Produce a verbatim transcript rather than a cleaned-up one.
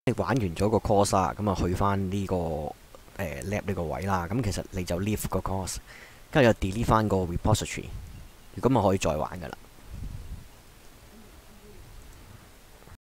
你玩完咗個 course 啦，咁啊去翻呢、個誒、呃 lab 呢個位啦，咁其實你就 leave 個 course，跟住又 delete 翻個 repository，咁啊可以再玩噶啦。